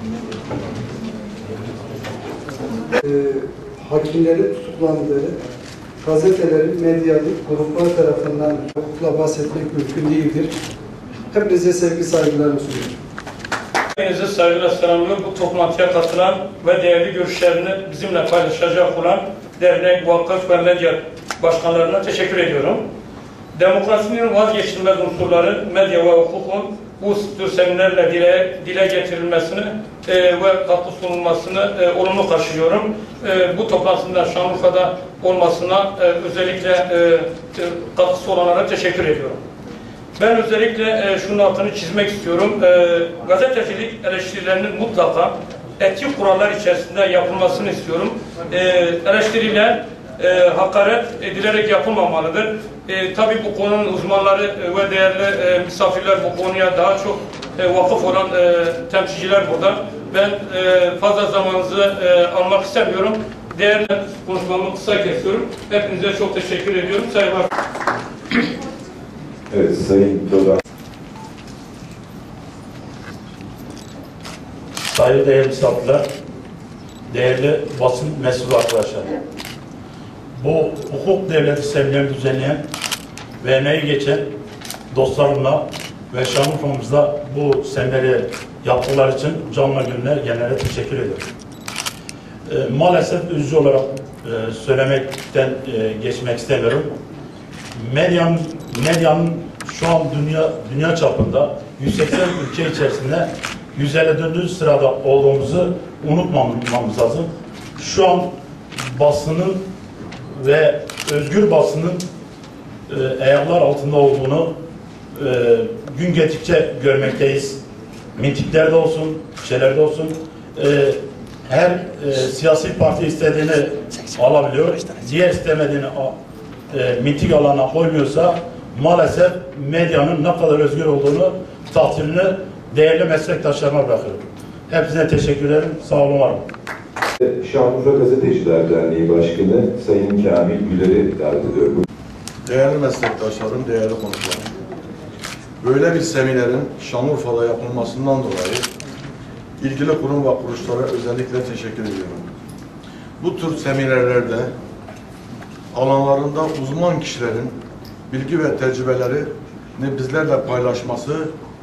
Hakimlerin tutuklandığı, gazetelerin, medyanın gruplar tarafından hukukla bahsetmek mümkün değildir. Hepinize sevgi saygılarımı sunuyorum. Hepinize saygılar selamlıyorum. Bu toplantıya katılan ve değerli görüşlerini bizimle paylaşacak olan dernek, vakıf ve medya başkanlarına teşekkür ediyorum. Demokrasinin vazgeçilmez unsurları medya ve hukukun bu tür seminerle dile getirilmesini ve katkı sunulmasını olumlu karşılıyorum. Bu toplantının Şanlıurfa'da olmasına özellikle katkısı olanlara teşekkür ediyorum. Ben özellikle şunun altını çizmek istiyorum. Gazetecilik eleştirilerinin mutlaka etik kurallar içerisinde yapılmasını istiyorum. Eleştiriler hakaret edilerek yapılmamalıdır. Tabii bu konunun uzmanları ve değerli misafirler bu konuya daha çok vakıf olan temsilciler burada. Ben fazla zamanınızı almak istemiyorum. Değerli konuşmamı kısa kesiyorum. Hepinize çok teşekkür ediyorum. Saygılar. Evet, Sayın Dodan. Sayın değerli misafirler, değerli basın mensubu arkadaşlar. Bu hukuk devleti seminerini düzenleyen ve emeği geçen dostlarımla ve Şanlıurfa'mızda bu semineri yaptıkları için canlı gönülden genelde teşekkür ediyorum. Maalesef üzücü olarak söylemekten geçmek istemiyorum. Medyanın şu an dünya çapında 180 ülke içerisinde 154. sırada olduğumuzu unutmamamız lazım. Şu an basının ve özgür basının ayaklar altında olduğunu gün geçtikçe görmekteyiz. Mitinglerde olsun, şeylerde olsun her siyasi parti istediğini alabiliyor. Diğer istemediğini miting alanına koymuyorsa maalesef medyanın ne kadar özgür olduğunu takdirini değerli meslektaşlarıma bırakıyorum. Hepsine teşekkür ederim. Sağ olun, var olun. Şanlıurfa Gazeteciler Derneği Başkanı Sayın Kamil Güler'i davet ediyorum. Değerli meslektaşlarım, değerli konuklarım. Böyle bir seminerin Şanlıurfa'da yapılmasından dolayı ilgili kurum ve kuruluşlara özellikle teşekkür ediyorum. Bu tür seminerlerde alanlarında uzman kişilerin bilgi ve tecrübelerini bizlerle paylaşması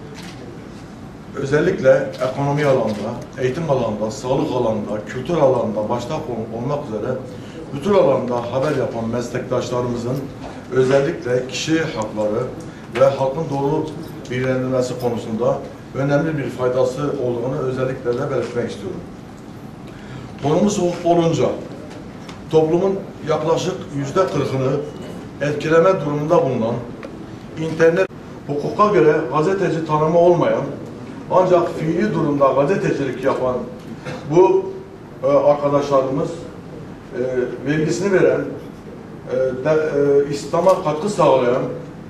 özellikle ekonomi alanında, eğitim alanında, sağlık alanında, kültür alanında başta olmak üzere bütün alanda haber yapan meslektaşlarımızın özellikle kişi hakları ve halkın doğru bilgilendirilmesi konusunda önemli bir faydası olduğunu özellikle de belirtmek istiyorum. Konumuz hukuk olunca toplumun yaklaşık %40'ını etkileme durumunda bulunan internet hukuka göre gazeteci tanımı olmayan ancak fiili durumda gazetecilik yapan bu arkadaşlarımız vergisini veren, İslam'a katkı sağlayan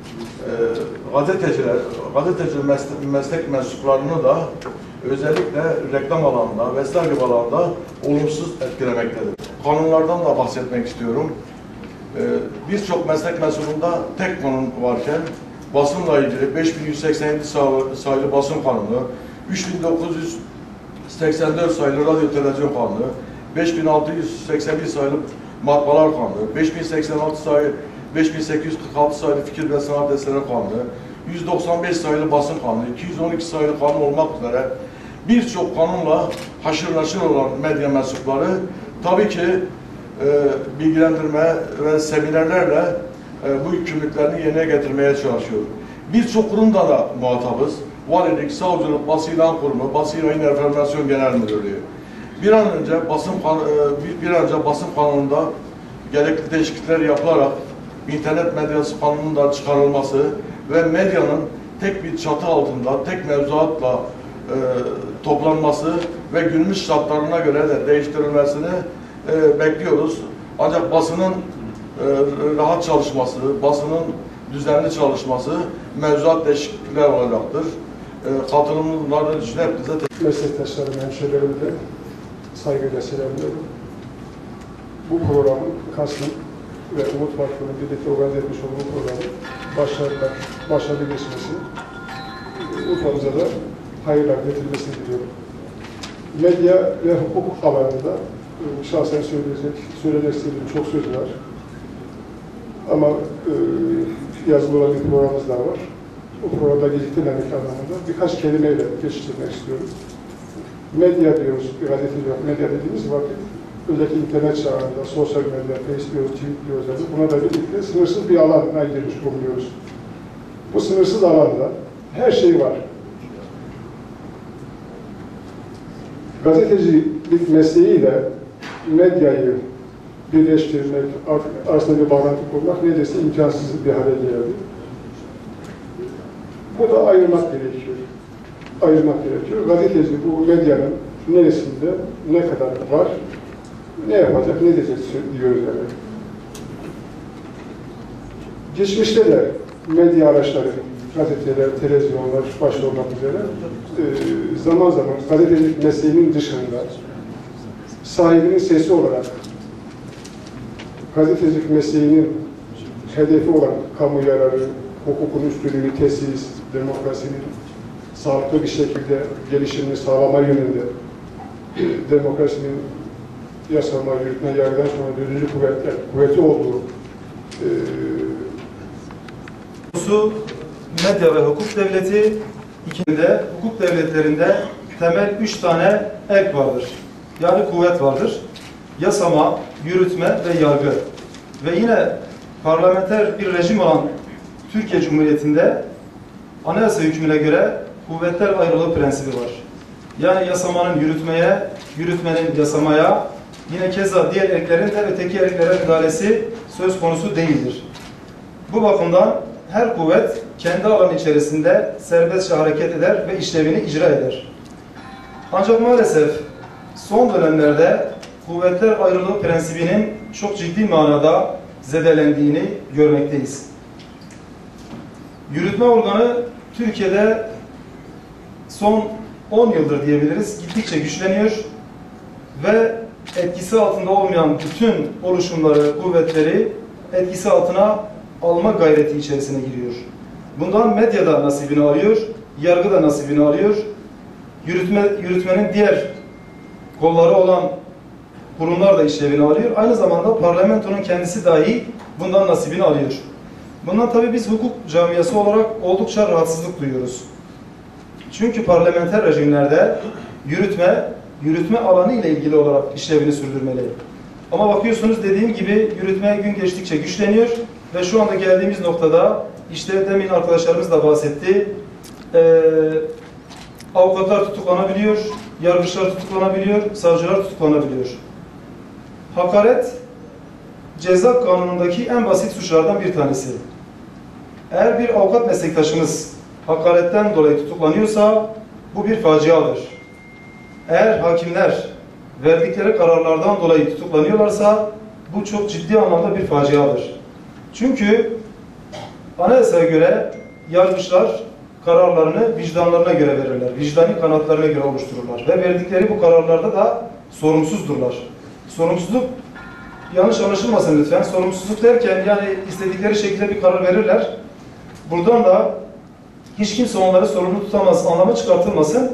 gazeteci meslek mensuplarını da özellikle reklam alanında vesaire gibi alanda olumsuz etkilemektedir. Kanunlardan da bahsetmek istiyorum. Birçok meslek mensubunda tek kanun varken basınla ilgili 5187 sayılı basın kanunu, 3984 sayılı radyo televizyon kanunu, 5681 sayılı matbaalar kanunu, 5846 sayılı fikir ve sanat eserleri kanunu, 195 sayılı basın kanunu, 212 sayılı kanun olmak üzere birçok kanunla haşır neşir olan medya mensupları tabii ki bilgilendirme ve seminerlerle bu yükümlülüklerini yerine getirmeye çalışıyor. Birçok kurumda da muhatabız. Valilik, savcılık, basın ilan kurumu, basın yayın enformasyon genel müdürlüğü. Bir an önce basın kanununda gerekli değişiklikler yapılarak internet medyası kanununun da çıkarılması ve medyanın tek bir çatı altında, tek mevzuatla toplanması ve günümüz şartlarına göre de değiştirilmesini bekliyoruz. Ancak basının rahat çalışması, basının düzenli çalışması mevzuat değişiklikler olacaktır. Katılımları için hepinize Meslektaşlarım, hemşehrilerimi de saygıyla selamlıyorum. Bu programın Kasım ve Umut Vakfı'nın birlikte organize etmiş olduğu programın başarılı geçmesini, Urfa'mıza da hayırlar getirilmesini diliyorum. medya ve hukuk alanında şahsen söylemek istediğim çok söz var. Ama yazılı olan bir programımız daha var. O programda geciktirmemek anlamında birkaç kelimeyle geçiştirmek istiyorum. Medya diyoruz, gazeteci yok, medya dediğimiz vakit özellikle internet çağında, sosyal medya, Facebook, Twitter, buna da birlikte sınırsız bir alana girmiş bulunuyoruz. Bu sınırsız alanda her şey var. Gazetecilik mesleğiyle medyayı birleştirmek, arasında bir bağlantı kurmak neredeyse imkansız bir hale geldi. Bu da ayırmak gerekiyor. Ayırmak gerekiyor. Gazeteci bu medyanın neresinde, ne kadar var, ne yapacak, ne diyecek diyoruz yani. Geçmişte de medya araçları, gazeteler, televizyonlar başta olmak üzere zaman zaman gazetecilik mesleğinin dışında sahibinin sesi olarak gazetecilik mesleğinin hedefi olan kamu yararı, hukukun üstünlüğü, tesis, demokrasinin sağlıklı bir şekilde gelişimini sağlama yönünde demokrasinin yasama, yürütme, yargıdan sonra dördüncü kuvveti olduğu medya ve hukuk devleti, ikisinde hukuk devletlerinde temel 3 tane erk vardır. Yani kuvvet vardır. Yasama, yürütme ve yargı. Ve yine parlamenter bir rejim olan Türkiye Cumhuriyeti'nde anayasa hükmüne göre kuvvetler ayrılığı prensibi var. Yani yasamanın yürütmeye, yürütmenin yasamaya, yine keza diğer erklerin de öteki erklere müdahalesi söz konusu değildir. Bu bakımdan her kuvvet kendi alanı içerisinde serbestçe hareket eder ve işlevini icra eder. Ancak maalesef son dönemlerde kuvvetler ayrılığı prensibinin çok ciddi manada zedelendiğini görmekteyiz. Yürütme organı Türkiye'de son 10 yıldır diyebiliriz gittikçe güçleniyor ve etkisi altında olmayan bütün oluşumları, kuvvetleri etkisi altına alma gayreti içerisine giriyor. Bundan medya da nasibini alıyor, yargı da nasibini alıyor. Yürütmenin diğer kolları olan kurumlar da işlevini alıyor. Aynı zamanda parlamentonun kendisi dahi bundan nasibini alıyor. Bundan tabii biz hukuk camiası olarak oldukça rahatsızlık duyuyoruz. Çünkü parlamenter rejimlerde yürütme alanı ile ilgili olarak işlevini sürdürmeli. Ama bakıyorsunuz dediğim gibi yürütme gün geçtikçe güçleniyor ve şu anda geldiğimiz noktada işte demin arkadaşlarımız da bahsetti. Avukatlar tutuklanabiliyor, yargıçlar tutuklanabiliyor, savcılar tutuklanabiliyor. Hakaret ceza kanunundaki en basit suçlardan bir tanesi. Eğer bir avukat meslektaşımız hakaretten dolayı tutuklanıyorsa bu bir faciadır. Eğer hakimler verdikleri kararlardan dolayı tutuklanıyorlarsa bu çok ciddi anlamda bir faciadır. Çünkü anayasaya göre yargıçlar kararlarını vicdanlarına göre verirler. Vicdani kanatlarına göre oluştururlar. Ve verdikleri bu kararlarda da sorumsuzdurlar. Sorumsuzluk, yanlış anlaşılmasın lütfen. Sorumsuzluk derken yani istedikleri şekilde bir karar verirler. Buradan da hiç kimse onları sorumlu tutamaz anlamı çıkartılmasın.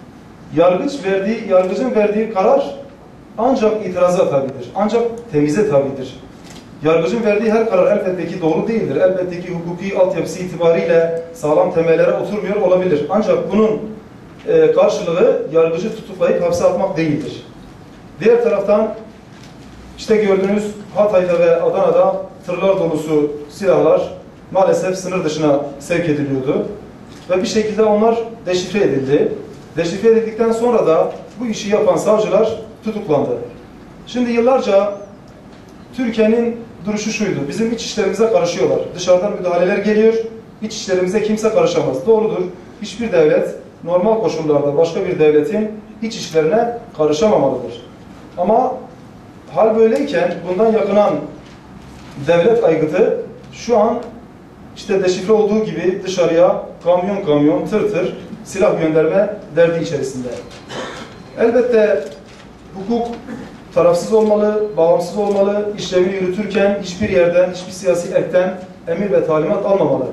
Yargıcın verdiği karar ancak itiraza tabidir. Ancak temize tabidir. Yargıcın verdiği her karar elbette ki doğru değildir. Elbette ki hukuki altyapısı itibariyle sağlam temellere oturmuyor olabilir. Ancak bunun karşılığı yargıcı tutuklayıp hapse atmak değildir. Diğer taraftan işte gördüğünüz Hatay'da ve Adana'da tırlar dolusu silahlar maalesef sınır dışına sevk ediliyordu. Ve bir şekilde onlar deşifre edildi. Deşifre edildikten sonra da bu işi yapan savcılar tutuklandı. Şimdi yıllarca Türkiye'nin duruşu şuydu. Bizim iç işlerimize karışıyorlar. Dışarıdan müdahaleler geliyor. İç işlerimize kimse karışamaz. Doğrudur. Hiçbir devlet normal koşullarda başka bir devletin iç işlerine karışamamalıdır. Ama hal böyleyken bundan yakınan devlet aygıtı şu an işte deşifre olduğu gibi dışarıya kamyon kamyon, tır tır silah gönderme derdi içerisinde. Elbette hukuk tarafsız olmalı, bağımsız olmalı, işlevini yürütürken hiçbir yerden, hiçbir siyasi ekten emir ve talimat almamalı.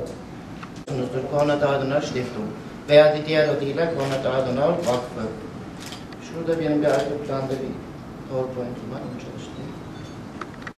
Konrad Adenauer Stiftung veya diğer adıyla Konrad Adenauer Vakfı. Şurada benim bir arka planda bir PowerPoint'im var, onu çalıştırayım.